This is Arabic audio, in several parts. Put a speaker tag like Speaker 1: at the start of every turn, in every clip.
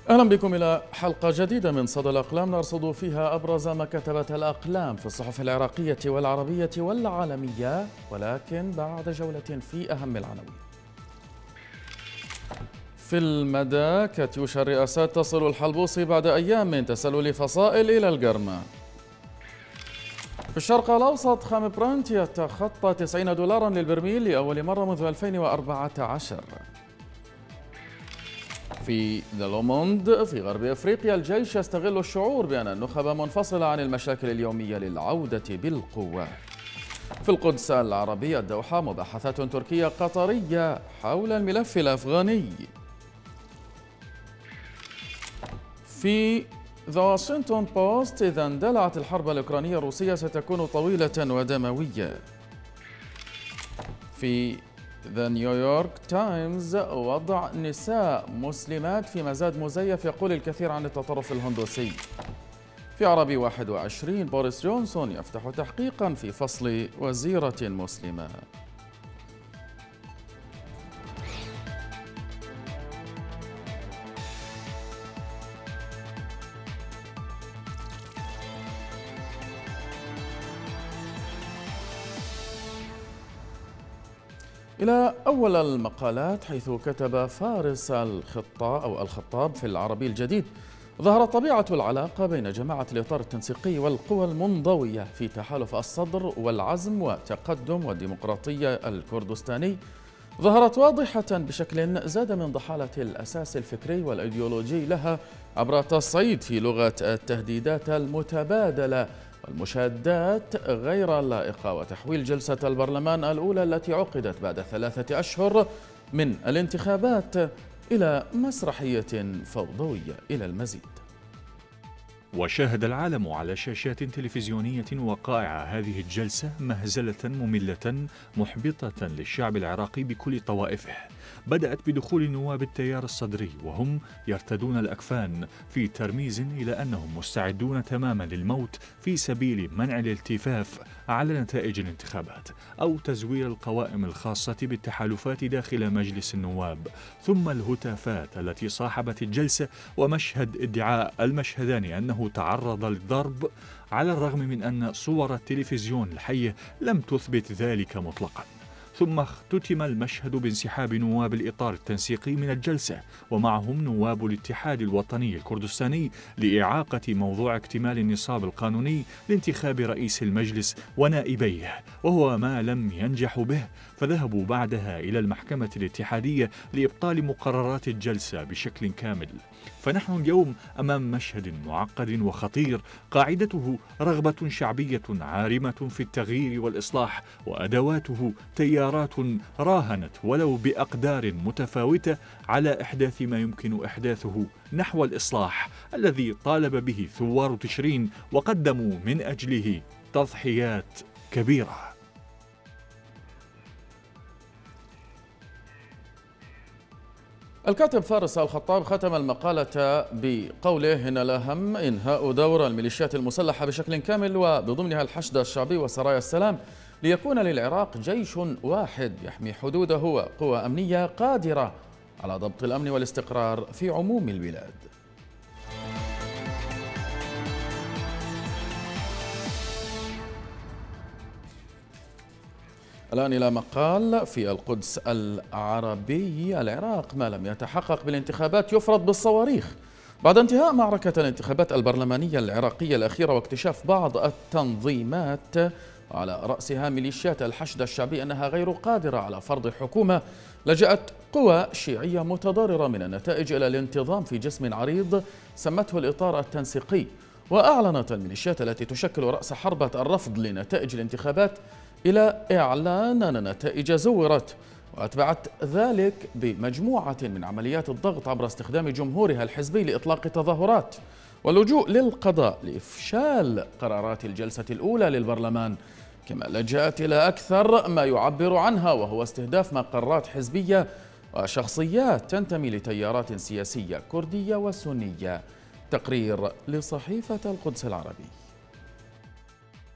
Speaker 1: أهلا بكم إلى حلقة جديدة من صدى الأقلام نرصد فيها أبرز ما كتبت الأقلام في الصحف العراقية والعربية والعالمية، ولكن بعد جولة في أهم العناوين. في المدى كاتيوشا الرئاسات تصل الحلبوصي بعد أيام من تسلل فصائل إلى القرمة. في الشرق الأوسط خام برنت يتخطى $90 للبرميل لأول مرة منذ 2014. في ذا لوموند في غرب أفريقيا الجيش يستغل الشعور بأن النخب منفصلة عن المشاكل اليومية للعودة بالقوة. في القدس العربية الدوحة مباحثات تركية قطرية حول الملف الأفغاني. في ذا واشنطن بوست إذا اندلعت الحرب الأوكرانية الروسية ستكون طويلة ودموية. في ذا نيويورك تايمز وضع نساء مسلمات في مزاد مزيف يقول الكثير عن التطرف الهندوسي. في عربي 21 بوريس جونسون يفتح تحقيقا في فصل وزيرة مسلمة. إلى أول المقالات، حيث كتب فارس الخطاب في العربي الجديد: ظهرت طبيعة العلاقة بين جماعة الإطار التنسيقي والقوى المنضوية في تحالف الصدر والعزم وتقدم والديمقراطية الكردستاني ظهرت واضحة بشكل زاد من ضحالة الأساس الفكري والأيديولوجي لها عبر تصعيد في لغة التهديدات المتبادلة والمشادات غير اللائقة وتحويل جلسة البرلمان الأولى التي عقدت بعد 3 أشهر من الانتخابات إلى مسرحية فوضوية. إلى المزيد.
Speaker 2: وشاهد العالم على شاشات تلفزيونية وقائع هذه الجلسة مهزلة مملة محبطة للشعب العراقي بكل طوائفه. بدأت بدخول نواب التيار الصدري وهم يرتدون الأكفان في ترميز إلى أنهم مستعدون تماما للموت في سبيل منع الالتفاف على نتائج الانتخابات أو تزوير القوائم الخاصة بالتحالفات داخل مجلس النواب. ثم الهتافات التي صاحبت الجلسة ومشهد ادعاء المشهدان أنه تعرض للضرب، على الرغم من أن صور التلفزيون الحية لم تثبت ذلك مطلقا. ثم اختتم المشهد بانسحاب نواب الإطار التنسيقي من الجلسة ومعهم نواب الاتحاد الوطني الكردستاني لإعاقة موضوع اكتمال النصاب القانوني لانتخاب رئيس المجلس ونائبيه، وهو ما لم ينجحوا به، فذهبوا بعدها إلى المحكمة الاتحادية لإبطال مقررات الجلسة بشكل كامل. فنحن اليوم أمام مشهد معقد وخطير قاعدته رغبة شعبية عارمة في التغيير والإصلاح، وأدواته تيارات راهنت ولو بأقدار متفاوتة على إحداث ما يمكن إحداثه نحو الإصلاح الذي طالب به ثوار تشرين وقدموا من أجله تضحيات كبيرة.
Speaker 1: الكاتب فارس الخطاب ختم المقالة بقوله: إن الأهم إنهاء دور الميليشيات المسلحة بشكل كامل وبضمنها الحشد الشعبي وسرايا السلام ليكون للعراق جيش واحد يحمي حدوده وقوى أمنية قادرة على ضبط الأمن والاستقرار في عموم البلاد. الآن إلى مقال في القدس العربي: العراق ما لم يتحقق بالانتخابات يفرض بالصواريخ. بعد انتهاء معركة الانتخابات البرلمانية العراقية الأخيرة واكتشاف بعض التنظيمات على رأسها ميليشيات الحشد الشعبي أنها غير قادرة على فرض حكومة، لجأت قوى شيعية متضررة من النتائج إلى الانتظام في جسم عريض سمته الإطار التنسيقي. وأعلنت الميليشيات التي تشكل رأس حربة الرفض لنتائج الانتخابات إلى إعلان أن النتائج زورت، وأتبعت ذلك بمجموعة من عمليات الضغط عبر استخدام جمهورها الحزبي لإطلاق تظاهرات واللجوء للقضاء لإفشال قرارات الجلسة الأولى للبرلمان، كما لجأت إلى أكثر ما يعبر عنها وهو استهداف مقرات حزبية وشخصيات تنتمي لتيارات سياسية كردية وسنية. تقرير لصحيفة القدس العربي.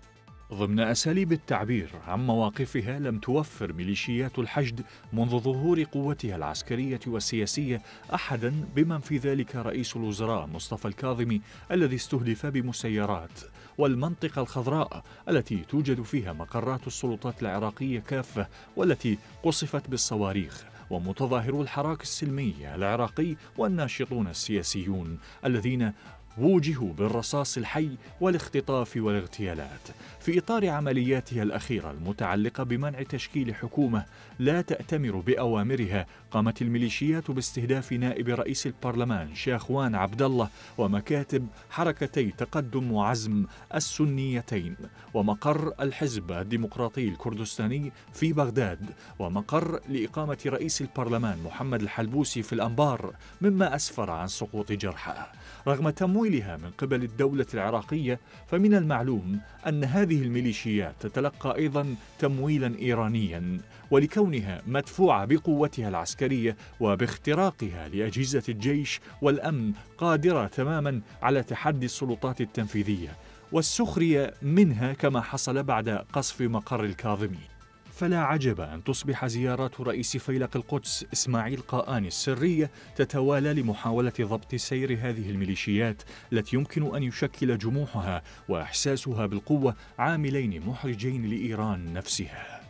Speaker 2: ضمن أساليب التعبير عن مواقفها، لم توفر ميليشيات الحشد منذ ظهور قوتها العسكرية والسياسية أحدا بمن في ذلك رئيس الوزراء مصطفى الكاظمي الذي استهدف بمسيرات، والمنطقة الخضراء التي توجد فيها مقرات السلطات العراقية كافة والتي قصفت بالصواريخ، ومتظاهرو الحراك السلمي العراقي والناشطون السياسيون الذين ووجهوا بالرصاص الحي والاختطاف والاغتيالات. في إطار عملياتها الأخيرة المتعلقة بمنع تشكيل حكومة لا تأتمر بأوامرها، قامت الميليشيات باستهداف نائب رئيس البرلمان شاخوان عبد الله ومكاتب حركتي تقدم وعزم السنيتين، ومقر الحزب الديمقراطي الكردستاني في بغداد، ومقر لإقامة رئيس البرلمان محمد الحلبوسي في الأنبار، مما أسفر عن سقوط جرحى. رغم تمويلها من قبل الدولة العراقية، فمن المعلوم أن هذه الميليشيات تتلقى أيضا تمويلا إيرانيا، ولكونها مدفوعة بقوتها العسكرية وباختراقها لأجهزة الجيش والأمن قادرة تماما على تحدي السلطات التنفيذية والسخرية منها، كما حصل بعد قصف مقر الكاظمي. فلا عجب أن تصبح زيارات رئيس فيلق القدس إسماعيل قائاني السرية تتوالى لمحاولة ضبط سير هذه الميليشيات التي يمكن أن يشكل جموحها وإحساسها بالقوة عاملين محرجين لإيران نفسها.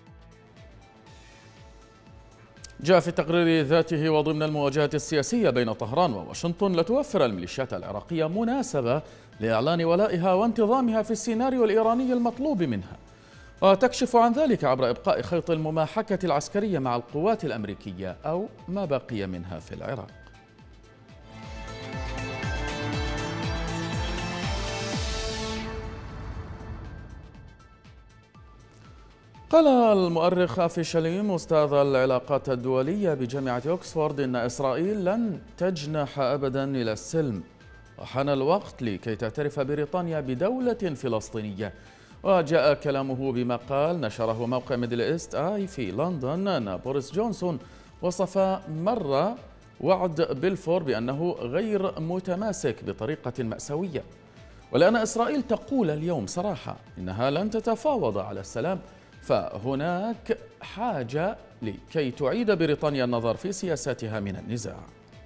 Speaker 1: جاء في التقرير ذاته وضمن المواجهة السياسية بين طهران وواشنطن لتوفر الميليشيات العراقية مناسبة لإعلان ولائها وانتظامها في السيناريو الإيراني المطلوب منها، وتكشف عن ذلك عبر إبقاء خيط المماحكة العسكرية مع القوات الأمريكية أو ما بقي منها في العراق. قال المؤرخ أفي شليم أستاذ العلاقات الدولية بجامعة أكسفورد إن إسرائيل لن تجنح أبدا إلى السلم، وحان الوقت لكي تعترف بريطانيا بدولة فلسطينية. وجاء كلامه بمقال نشره موقع ميدل إيست آي في لندن أن بوريس جونسون وصف مرة وعد بلفور بأنه غير متماسك بطريقة مأساوية، ولأن إسرائيل تقول اليوم صراحة إنها لن تتفاوض على السلام، فهناك حاجة لكي تعيد بريطانيا النظر في سياساتها من النزاع.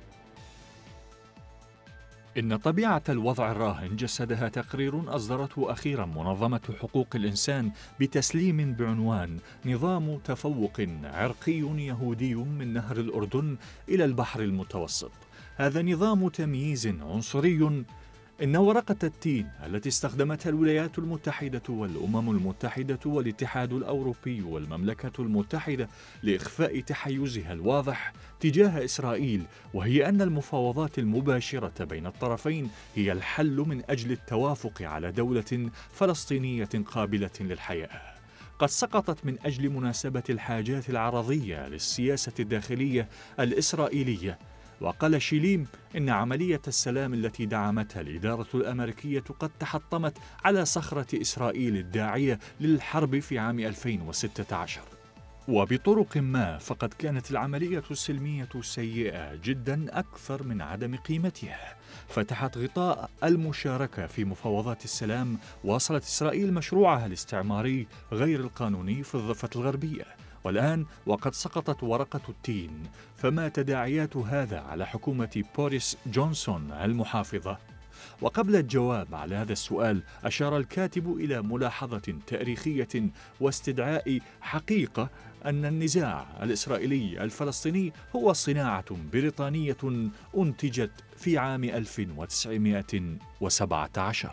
Speaker 2: إن طبيعة الوضع الراهن جسدها تقرير أصدرته أخيرا منظمة حقوق الإنسان بتسليم بعنوان نظام تفوق عرقي يهودي من نهر الأردن إلى البحر المتوسط. هذا نظام تمييز عنصري. إن ورقة التين التي استخدمتها الولايات المتحدة والأمم المتحدة والاتحاد الأوروبي والمملكة المتحدة لإخفاء تحيزها الواضح تجاه إسرائيل، وهي أن المفاوضات المباشرة بين الطرفين هي الحل من أجل التوافق على دولة فلسطينية قابلة للحياة، قد سقطت من أجل مناسبة الحاجات العرضية للسياسة الداخلية الإسرائيلية. وقال شيليم إن عملية السلام التي دعمتها الإدارة الأمريكية قد تحطمت على صخرة إسرائيل الداعية للحرب في عام 2016، وبطرق ما فقد كانت العملية السلمية سيئة جدا أكثر من عدم قيمتها. فتحت غطاء المشاركة في مفاوضات السلام، واصلت إسرائيل مشروعها الاستعماري غير القانوني في الضفة الغربية، والآن وقد سقطت ورقة التين، فما تداعيات هذا على حكومة بوريس جونسون المحافظة؟ وقبل الجواب على هذا السؤال أشار الكاتب إلى ملاحظة تاريخية واستدعاء حقيقة أن النزاع الإسرائيلي الفلسطيني هو صناعة بريطانية أنتجت في عام 1917.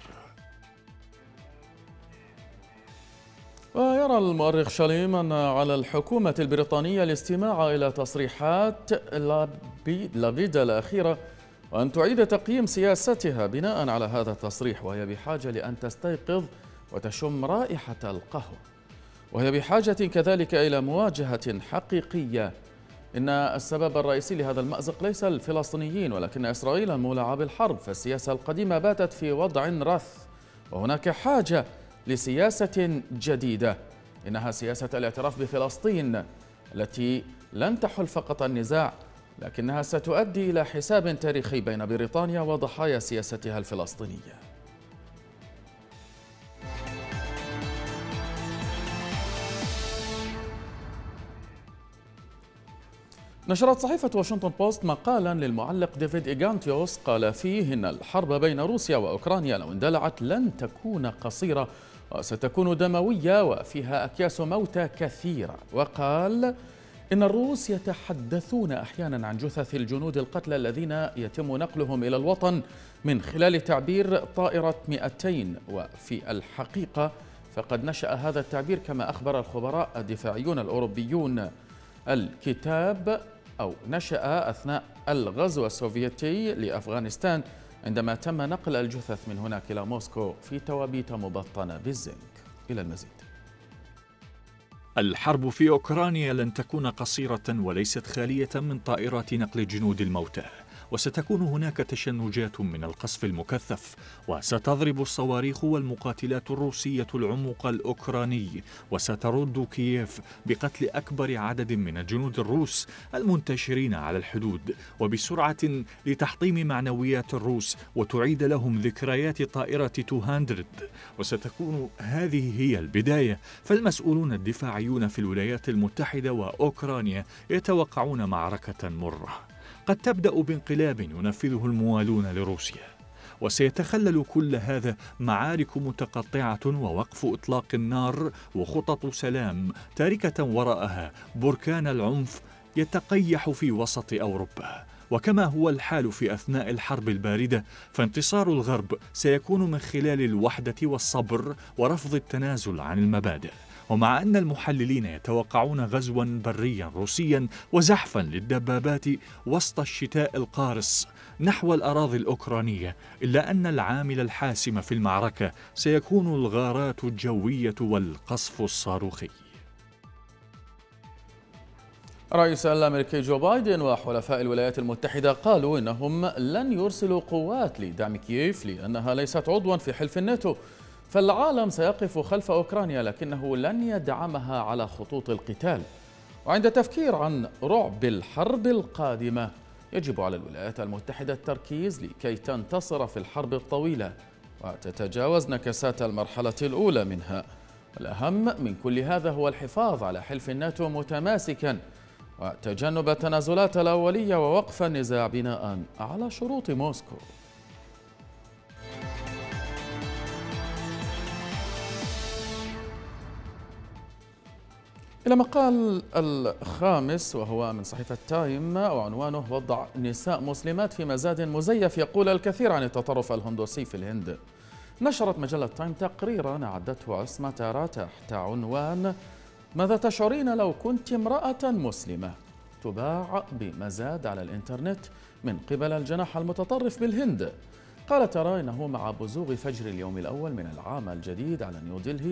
Speaker 1: ويرى المؤرخ شليم أن على الحكومة البريطانية الاستماع إلى تصريحات لافيدا الأخيرة وأن تعيد تقييم سياستها بناء على هذا التصريح، وهي بحاجة لأن تستيقظ وتشم رائحة القهوة، وهي بحاجة كذلك إلى مواجهة حقيقية. إن السبب الرئيسي لهذا المأزق ليس الفلسطينيين ولكن إسرائيل المولعة بالحرب، فالسياسة القديمة باتت في وضع رث، وهناك حاجة لسياسة جديدة، إنها سياسة الاعتراف بفلسطين التي لن تحل فقط النزاع لكنها ستؤدي إلى حساب تاريخي بين بريطانيا وضحايا سياستها الفلسطينية. نشرت صحيفة واشنطن بوست مقالا للمعلق ديفيد إيغانتيوس قال فيه إن الحرب بين روسيا وأوكرانيا لو اندلعت لن تكون قصيرة وستكون دموية وفيها أكياس موتى كثيرة. وقال إن الروس يتحدثون أحيانا عن جثث الجنود القتلى الذين يتم نقلهم إلى الوطن من خلال تعبير طائرة 200، وفي الحقيقة فقد نشأ هذا التعبير كما أخبر الخبراء الدفاعيون الأوروبيون الكتاب أو نشأ أثناء الغزو السوفيتي لأفغانستان عندما تم نقل الجثث من هناك إلى موسكو في توابيت مبطنة بالزنك. إلى المزيد.
Speaker 2: الحرب في أوكرانيا لن تكون قصيرة وليست خالية من طائرات نقل جنود الموتى، وستكون هناك تشنجات من القصف المكثف، وستضرب الصواريخ والمقاتلات الروسية العمق الأوكراني، وسترد كييف بقتل أكبر عدد من الجنود الروس المنتشرين على الحدود وبسرعة لتحطيم معنويات الروس وتعيد لهم ذكريات طائرة 200. وستكون هذه هي البداية، فالمسؤولون الدفاعيون في الولايات المتحدة وأوكرانيا يتوقعون معركة مرة قد تبدأ بانقلاب ينفذه الموالون لروسيا، وسيتخلل كل هذا معارك متقطعة ووقف إطلاق النار وخطط سلام تاركة وراءها بركان العنف يتقيح في وسط أوروبا. وكما هو الحال في أثناء الحرب الباردة، فانتصار الغرب سيكون من خلال الوحدة والصبر ورفض التنازل عن المبادئ. ومع أن المحللين يتوقعون غزوا بريا روسيا وزحفا للدبابات وسط الشتاء القارس نحو الأراضي الأوكرانية، إلا أن العامل الحاسم في المعركة سيكون الغارات الجوية والقصف الصاروخي.
Speaker 1: الرئيس الأمريكي جو بايدن وحلفاء الولايات المتحدة قالوا إنهم لن يرسلوا قوات لدعم كييف لأنها ليست عضوا في حلف الناتو، فالعالم سيقف خلف أوكرانيا لكنه لن يدعمها على خطوط القتال. وعند التفكير عن رعب الحرب القادمة يجب على الولايات المتحدة التركيز لكي تنتصر في الحرب الطويلة وتتجاوز نكسات المرحلة الأولى منها. الأهم من كل هذا هو الحفاظ على حلف الناتو متماسكا وتجنب التنازلات الأولية ووقف النزاع بناء على شروط موسكو. إلى مقال الخامس وهو من صحيفة تايم وعنوانه وضع نساء مسلمات في مزاد مزيف يقول الكثير عن التطرف الهندوسي في الهند. نشرت مجلة تايم تقريرا أعدته عصمة تارا تحت عنوان ماذا تشعرين لو كنت امرأة مسلمة؟ تباع بمزاد على الإنترنت من قبل الجناح المتطرف بالهند. قالت تارا إنه مع بزوغ فجر اليوم الأول من العام الجديد على نيودلهي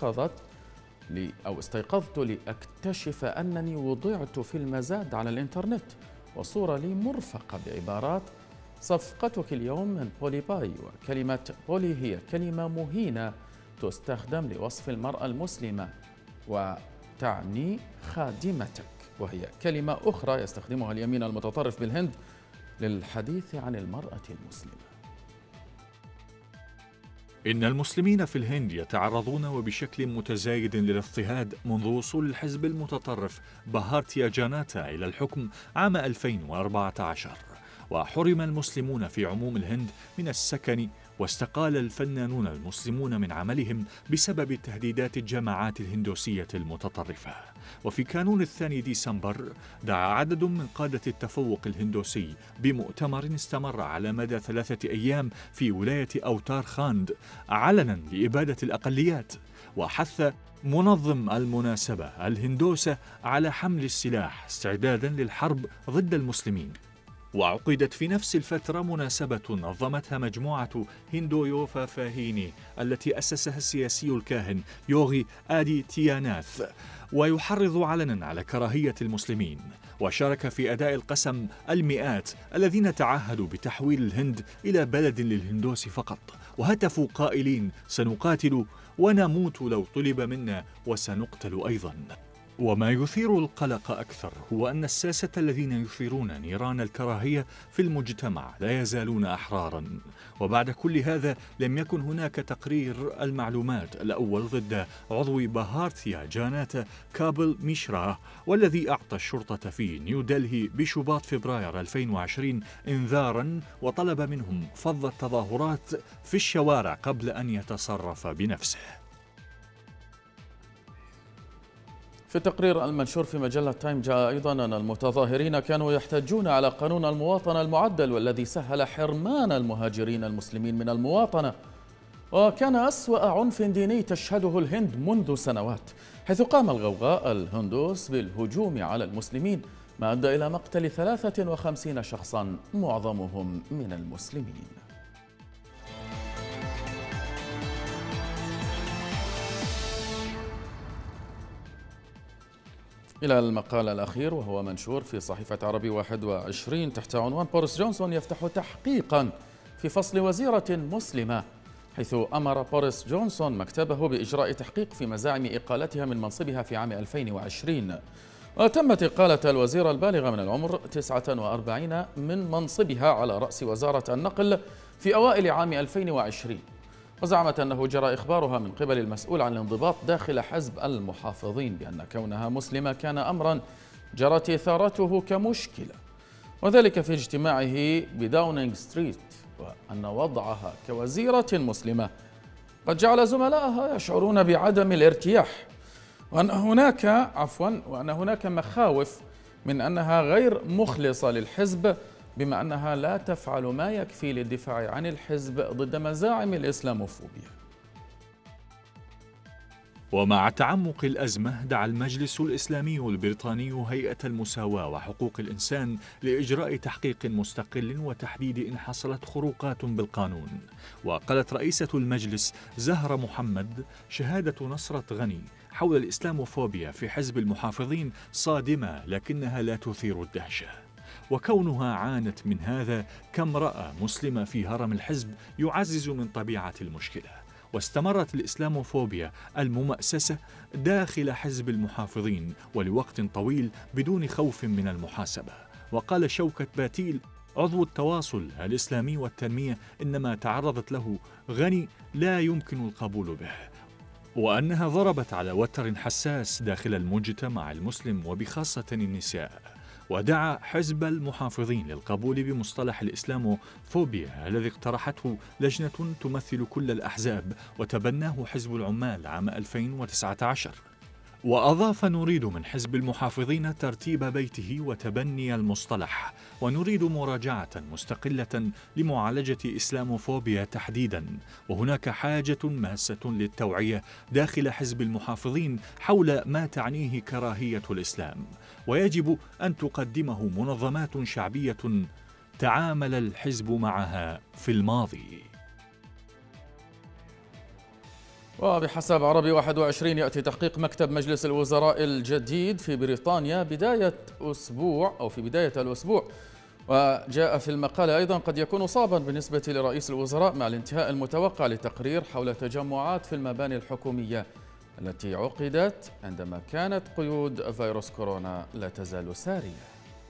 Speaker 1: استيقظت لأكتشف أنني وضعت في المزاد على الإنترنت، وصورة لي مرفقة بعبارات صفقتك اليوم من بولي باي. وكلمة بولي هي كلمة مهينة تستخدم لوصف المرأة المسلمة وتعني خادمتك، وهي كلمة أخرى يستخدمها اليمين المتطرف بالهند للحديث عن المرأة المسلمة.
Speaker 2: إن المسلمين في الهند يتعرضون وبشكل متزايد للاضطهاد منذ وصول الحزب المتطرف بهارتيا جاناتا إلى الحكم عام 2014، وحرم المسلمون في عموم الهند من السكن، واستقال الفنانون المسلمون من عملهم بسبب تهديدات الجماعات الهندوسية المتطرفة. وفي كانون 2 ديسمبر دعا عدد من قادة التفوق الهندوسي بمؤتمر استمر على مدى 3 أيام في ولاية أوتار خاند علنا لإبادة الأقليات، وحث منظم المناسبة الهندوسة على حمل السلاح استعدادا للحرب ضد المسلمين. وعقدت في نفس الفترة مناسبة نظمتها مجموعة هندو يوفا فاهيني التي أسسها السياسي الكاهن يوغي آدي تياناث، ويحرض علنا على كراهية المسلمين. وشارك في أداء القسم المئات الذين تعهدوا بتحويل الهند إلى بلد للهندوس فقط، وهتفوا قائلين سنقاتل ونموت لو طلب منا وسنقتل أيضا. وما يثير القلق أكثر هو أن الساسة الذين يثيرون نيران الكراهية في المجتمع لا يزالون أحراراً. وبعد كل هذا لم يكن هناك تقرير المعلومات الأول ضد عضو بهارتيا جاناتا كابل ميشرا، والذي أعطى الشرطة في نيودلهي بشباط فبراير 2020 إنذاراً وطلب منهم فض التظاهرات في الشوارع قبل أن يتصرف بنفسه.
Speaker 1: في التقرير المنشور في مجلة تايم جاء أيضا أن المتظاهرين كانوا يحتجون على قانون المواطنة المعدل والذي سهل حرمان المهاجرين المسلمين من المواطنة، وكان أسوأ عنف ديني تشهده الهند منذ سنوات، حيث قام الغوغاء الهندوس بالهجوم على المسلمين ما أدى إلى مقتل 53 شخصا معظمهم من المسلمين. إلى المقال الأخير وهو منشور في صحيفة عربي 21 تحت عنوان بوريس جونسون يفتح تحقيقا في فصل وزيرة مسلمة، حيث أمر بوريس جونسون مكتبه بإجراء تحقيق في مزاعم إقالتها من منصبها في عام 2020. وتمت إقالة الوزيرة البالغة من العمر 49 من منصبها على رأس وزارة النقل في أوائل عام 2020، وزعمت أنه جرى إخبارها من قبل المسؤول عن الانضباط داخل حزب المحافظين بأن كونها مسلمة كان أمرا جرت إثارته كمشكلة، وذلك في اجتماعه بداونينغ ستريت، وأن وضعها كوزيرة مسلمة قد جعل زملائها يشعرون بعدم الارتياح، وأن هناك مخاوف من أنها غير مخلصة للحزب، بما أنها لا تفعل ما يكفي للدفاع عن الحزب ضد مزاعم الإسلاموفوبيا.
Speaker 2: ومع تعمق الأزمة دعا المجلس الإسلامي البريطاني هيئة المساواة وحقوق الإنسان لإجراء تحقيق مستقل وتحديد إن حصلت خروقات بالقانون. وقالت رئيسة المجلس زهرة محمد شهادة نصرة غني حول الإسلاموفوبيا في حزب المحافظين صادمة لكنها لا تثير الدهشة، وكونها عانت من هذا كامرأة مسلمة في هرم الحزب يعزز من طبيعة المشكلة. واستمرت الإسلاموفوبيا الممأسسة داخل حزب المحافظين ولوقت طويل بدون خوف من المحاسبة. وقال شوكت باتيل عضو التواصل الإسلامي والتنمية إن ما تعرضت له غني لا يمكن القبول به، وأنها ضربت على وتر حساس داخل المجتمع المسلم وبخاصة النساء. ودعا حزب المحافظين للقبول بمصطلح الإسلاموفوبيا الذي اقترحته لجنة تمثل كل الأحزاب وتبناه حزب العمال عام 2019. وأضاف: نريد من حزب المحافظين ترتيب بيته وتبني المصطلح، ونريد مراجعة مستقلة لمعالجة إسلاموفوبيا تحديدا، وهناك حاجة ماسة للتوعية داخل حزب المحافظين حول ما تعنيه كراهية الإسلام، ويجب أن تقدمه منظمات شعبية تعامل الحزب معها في الماضي.
Speaker 1: وبحسب عربي 21 يأتي تحقيق مكتب مجلس الوزراء الجديد في بريطانيا في بداية الأسبوع، وجاء في المقال أيضا قد يكون صعبا بالنسبة لرئيس الوزراء مع الانتهاء المتوقع لتقرير حول تجمعات في المباني الحكومية التي عقدت عندما كانت قيود فيروس كورونا لا تزال سارية.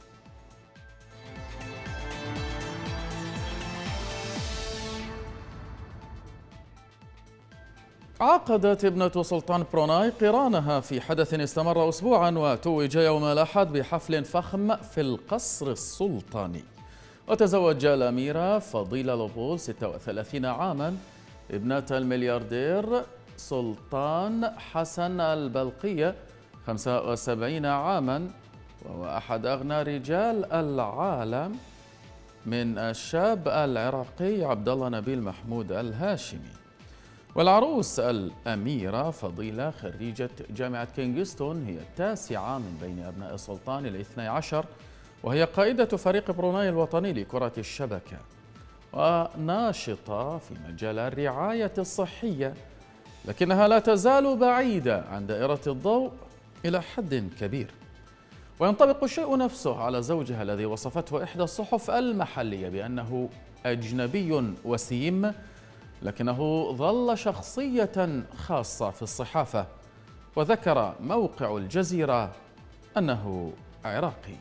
Speaker 1: عقدت ابنة سلطان بروناي قرانها في حدث استمر أسبوعا وتوج يوم الأحد بحفل فخم في القصر السلطاني. وتزوج الأميرة فضيلة لوبول 36 عاما ابنة الملياردير سلطان حسن البلقية 75 عاما، وهو أحد أغنى رجال العالم، من الشاب العراقي عبد الله نبيل محمود الهاشمي. والعروس الأميرة فضيلة خريجة جامعة كينغستون هي التاسعة من بين أبناء السلطان ال12، وهي قائدة فريق بروناي الوطني لكرة الشبكة، وناشطة في مجال الرعاية الصحية، لكنها لا تزال بعيدة عن دائرة الضوء إلى حد كبير. وينطبق الشيء نفسه على زوجها الذي وصفته إحدى الصحف المحلية بأنه أجنبي وسيم، لكنه ظل شخصية خاصة في الصحافة، وذكر موقع الجزيرة أنه عراقي.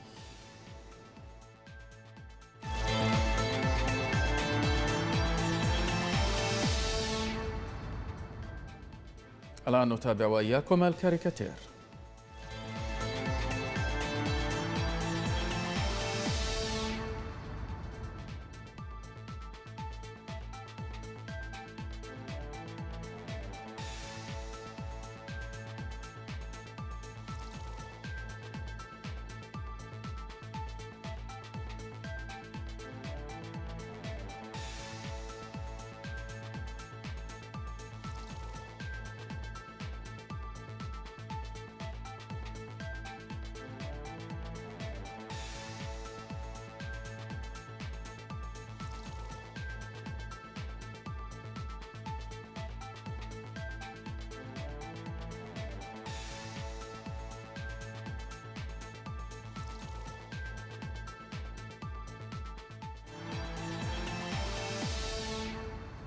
Speaker 1: الآن نتابع وإياكم الكاريكاتير.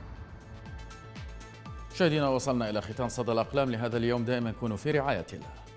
Speaker 1: مشاهدينا، وصلنا إلى ختام صدى الأقلام لهذا اليوم. دائما كونوا في رعاية الله.